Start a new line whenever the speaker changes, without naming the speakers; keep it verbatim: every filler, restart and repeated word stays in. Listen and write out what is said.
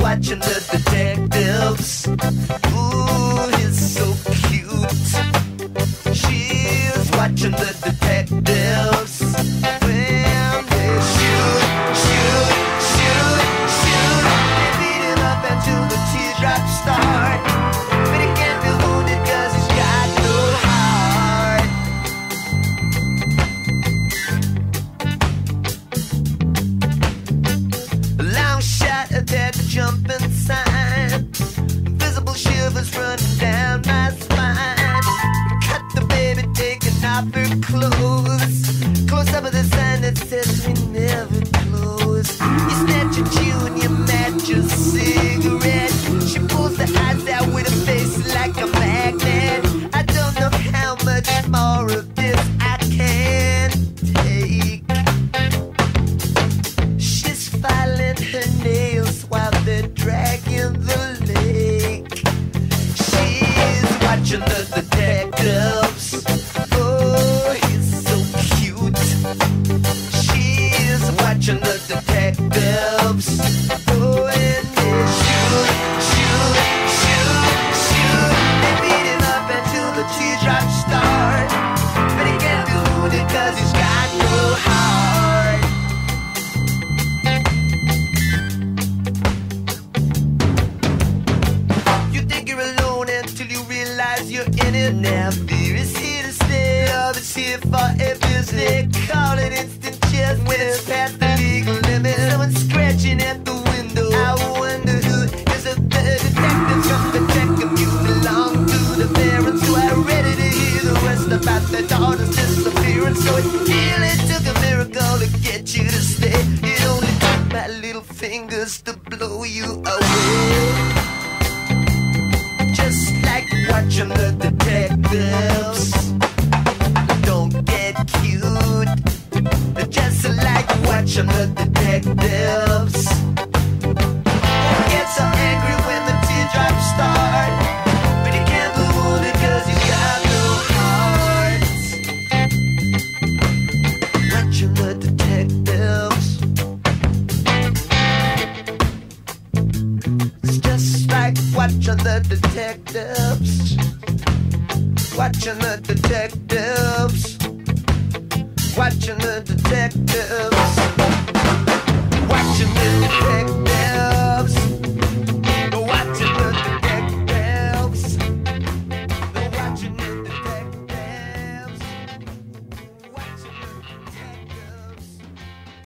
watching the detectives. Ooh, he's so cute. She's watching the detectives. When they shoot, shoot, shoot, shoot, they beat him up until the teardrops start. But he can't be wounded 'cause he's got no heart. A long shot at the jumping sign. Invisible shivers running down my spine. Cut the baby taking off her clothes. Close up with a sign that says we never close. You snatch a chew and you match your cigarette. She pulls the eyes out with a face like a magnet. I don't know how much more of this I can take. She's filing her nails while they're dragging the lake. She's watching the detectives. Oh, he's so cute. She's watching the detectives. Oh, and they shoot, shoot, shoot, shoot. They beat him up until the teardrops start. But he can't be wounded 'cause he's got no heart. You think you're alone until you realize you're in it. Now fear is here to stay. Love is here for every day. Call it instant chess when it's past the legal limit. Someone's scratching at the window. I wonder who is it. The detective from the check if you belong to the parents who are ready to hear the rest about their daughter's disappearance. So it really took a miracle to get you to stay. It only took my little fingers to blow you away. Just like watching the detectives. Don't get cute. Just like watching the detectives. Get so angry when the teardrops start. But you can't be wounded 'cause you got no heart. Watching the detectives. It's just like watching the detectives. Watching the detectives. Watching the detectives. Watching the detectives.